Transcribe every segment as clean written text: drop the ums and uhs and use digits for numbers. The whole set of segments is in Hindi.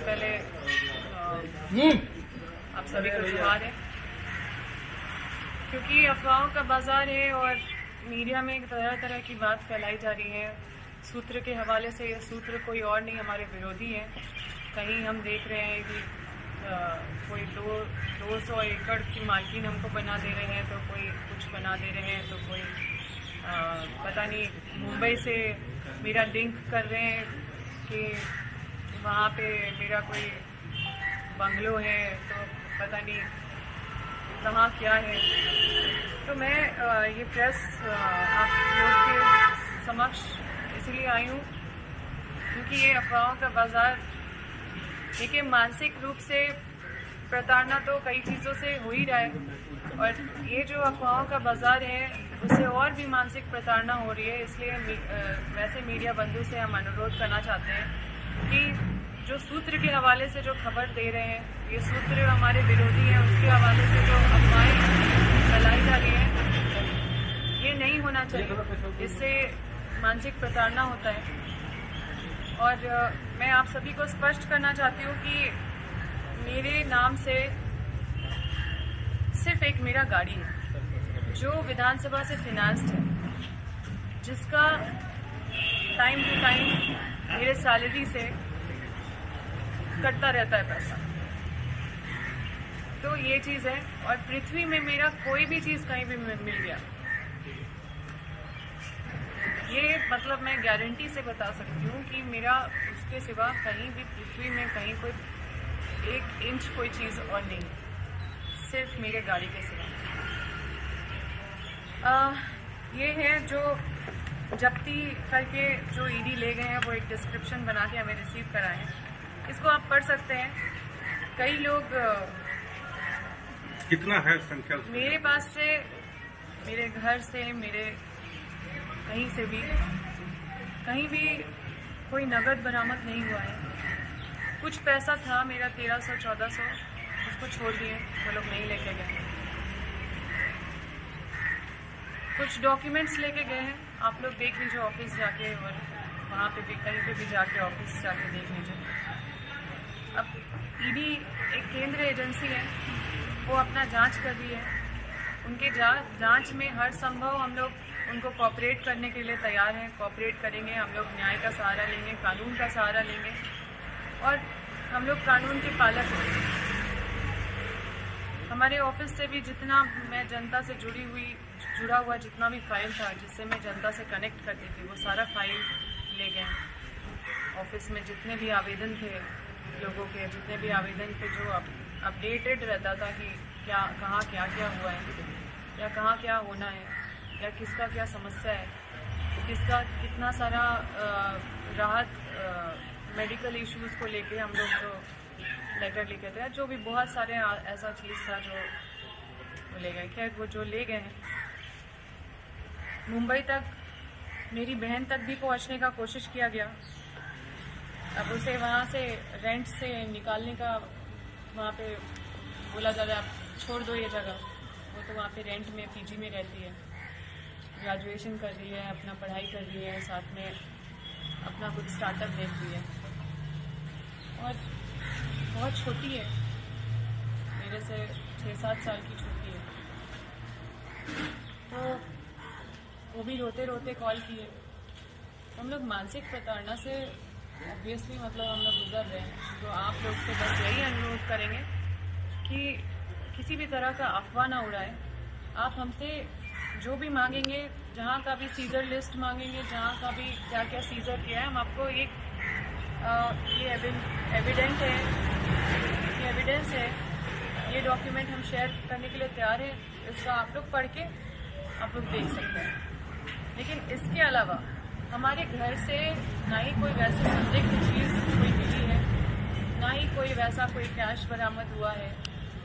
पहले आप सभी को जोहार है। क्योंकि अफवाहों का बाजार है और मीडिया में तरह तरह की बात फैलाई जा रही है सूत्र के हवाले से। ये सूत्र कोई और नहीं, हमारे विरोधी हैं। कहीं हम देख रहे हैं कि कोई 200 एकड़ की मालकिन हमको बना दे रहे हैं, तो कोई कुछ बना दे रहे हैं, तो कोई पता नहीं मुंबई से मेरा लिंक कर रहे हैं कि वहाँ पे मेरा कोई बंगलो है, तो पता नहीं कहाँ क्या है। तो मैं ये प्रेस आप लोग के समक्ष इसलिए आई हूँ क्योंकि ये अफवाहों का बाज़ार, देखिए मानसिक रूप से प्रताड़ना तो कई चीज़ों से हो ही रहा है, और ये जो अफवाहों का बाज़ार है उससे और भी मानसिक प्रताड़ना हो रही है। इसलिए वैसे मीडिया बंधु से हम अनुरोध करना चाहते हैं कि जो सूत्र के हवाले से जो खबर दे रहे हैं, ये सूत्र हमारे विरोधी हैं, उसके हवाले से जो अफवाहें फैलाई जा रही हैं, ये नहीं होना चाहिए। इससे मानसिक प्रताड़ना होता है। और मैं आप सभी को स्पष्ट करना चाहती हूँ कि मेरे नाम से सिर्फ एक मेरा गाड़ी है जो विधानसभा से फिनांस्ड है, जिसका टाइम टू टाइम मेरे सैलरी से कटता रहता है पैसा। तो ये चीज़ है। और पृथ्वी में मेरा कोई भी चीज़ कहीं भी मिल गया, ये मतलब मैं गारंटी से बता सकती हूँ कि मेरा उसके सिवा कहीं भी पृथ्वी में कहीं कोई 1 इंच कोई चीज़ और नहीं, सिर्फ मेरे गाड़ी के सिवा। ये है जो जब्ती करके जो ईडी ले गए हैं, वो एक डिस्क्रिप्शन बना के हमें रिसीव कराए हैं। इसको आप पढ़ सकते हैं। कई लोग कितना है संख्या मेरे पास से, मेरे घर से, मेरे कहीं से भी कहीं भी कोई नगद बरामद नहीं हुआ है। कुछ पैसा था मेरा 1300-1400, उसको छोड़ दिए, वो लोग नहीं लेके गए। कुछ डॉक्यूमेंट्स लेके गए हैं, आप लोग देख लीजिए ऑफिस जाके, और वहाँ पे भी कहीं पे भी जाके ऑफिस जाके देख लीजिए। अब ईडी एक केंद्र एजेंसी है, वो अपना जांच कर रही है। उनके जांच में हर संभव हम लोग उनको कोऑपरेट करने के लिए तैयार हैं, कोऑपरेट करेंगे। हम लोग न्याय का सहारा लेंगे, कानून का सहारा लेंगे, और हम लोग कानून के पालक हैं। हमारे ऑफिस से भी जितना मैं जनता से जुड़ा हुआ जितना भी फाइल था, जिससे मैं जनता से कनेक्ट करती थी, वो सारा फाइल ले गए। ऑफिस में जितने भी आवेदन थे लोगों के, जितने भी आवेदन थे, जो अपडेटेड रहता था कि कहाँ क्या हुआ है, या कहाँ क्या होना है, या किसका क्या समस्या है, किसका कितना सारा राहत मेडिकल इश्यूज़ को लेके हम लोग जो लेटर लिखे थे, जो भी बहुत सारे ऐसा चीज़ था जो वो ले गए। खैर वो जो ले गए हैं, मुंबई तक मेरी बहन तक भी पहुंचने का कोशिश किया गया। अब उसे वहाँ से रेंट से निकालने का वहाँ पे बोला जा रहा है, आप छोड़ दो ये जगह। वो तो वहाँ पे रेंट में पीजी में रहती है, ग्रेजुएशन कर रही है, अपना पढ़ाई कर रही है, साथ में अपना कुछ स्टार्टअप देख रही है, और बहुत छोटी है, मेरे से 6-7 साल की छोटी है। तो वो भी रोते रोते कॉल किए। हम लोग मानसिक प्रताड़ना से ऑब्वियसली मतलब हम लोग गुजर रहे हैं। तो आप लोग से बस यही अनुरोध करेंगे कि किसी भी तरह का अफवाह ना उड़ाए। आप हमसे जो भी मांगेंगे, जहाँ का भी सीजर लिस्ट मांगेंगे, जहाँ का भी क्या क्या सीजर किया है, हम आपको एक ये एविडेंस है, ये डॉक्यूमेंट हम शेयर करने के लिए तैयार है। इसका आप लोग पढ़ के आप लोग देख सकते हैं। लेकिन इसके अलावा हमारे घर से ना ही कोई वैसे संदिग्ध चीज़ कोई मिली है, ना ही कोई वैसा कोई कैश बरामद हुआ है।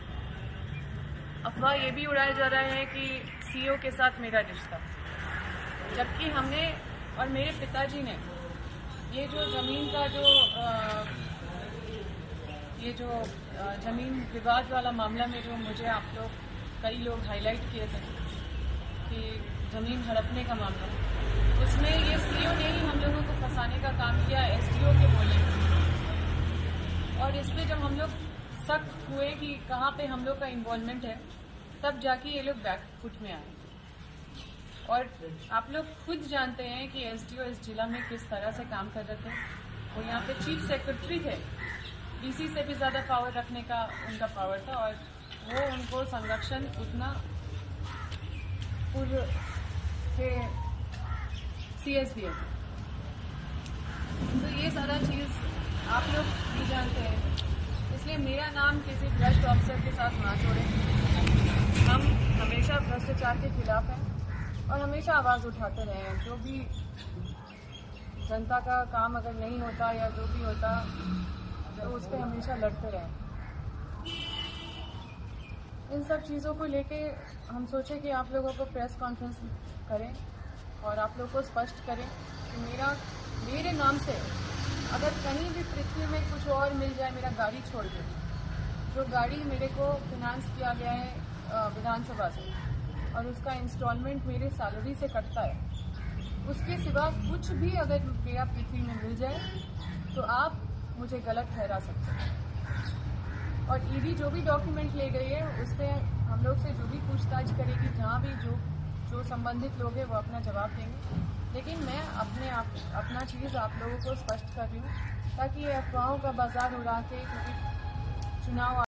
अफवाह ये भी उड़ाया जा रहा है कि सीईओ के साथ मेरा रिश्ता, जबकि हमने और मेरे पिताजी ने ये जो ज़मीन का जो ज़मीन विवाद वाला मामला में जो मुझे आप लोग कई लोग हाईलाइट किए थे कि ज़मीन हड़पने का मामला, उसमें ये सीईओ ने ही हम लोगों को फंसाने का काम किया, एसडीओ के बोले। और और इस पे जब हम लोग सख्त हुए कि कहाँ पे हम लोग का इन्वॉल्वमेंट है, तब जाके ये लोग बैक फुट में आए। और आप लोग खुद जानते हैं कि एसडीओ इस जिला में किस तरह से काम कर रहे थे। वो यहाँ पे चीफ सेक्रेटरी थे, डीसी से भी ज़्यादा पावर रखने का उनका पावर था, और वो उनको संरक्षण उतना पूर्व के CS दिए। तो ये सारा चीज़ आप लोग भी जानते हैं, इसलिए मेरा नाम किसी भ्रष्ट अफसर के साथ ना जोड़ें। हम हमेशा भ्रष्टाचार के खिलाफ हैं और हमेशा आवाज़ उठाते रहे हैं। जो भी जनता का काम अगर नहीं होता या जो भी होता तो उस पर हमेशा लड़ते रहे। इन सब चीज़ों को लेके हम सोचे कि आप लोगों को प्रेस कॉन्फ्रेंस करें और आप लोग को स्पष्ट करें कि मेरे नाम से अगर कहीं भी पृथ्वी में कुछ और मिल जाए, मेरा गाड़ी छोड़ के, जो गाड़ी मेरे को फिनांस किया गया है विधानसभा से और उसका इंस्टॉलमेंट मेरे सैलरी से कटता है, उसके सिवा कुछ भी अगर मेरा पृथ्वी में मिल जाए तो आप मुझे गलत ठहरा सकते हैं। और ईडी जो भी डॉक्यूमेंट ले गई है उस पर हम लोग से जो भी पूछताछ करेगी, जहाँ भी जो संबंधित लोग हैं वो अपना जवाब देंगे। लेकिन मैं अपना चीज़ आप लोगों को स्पष्ट कर रही हूँ ताकि ये अफवाहों का बाजार उड़ा के, क्योंकि चुनाव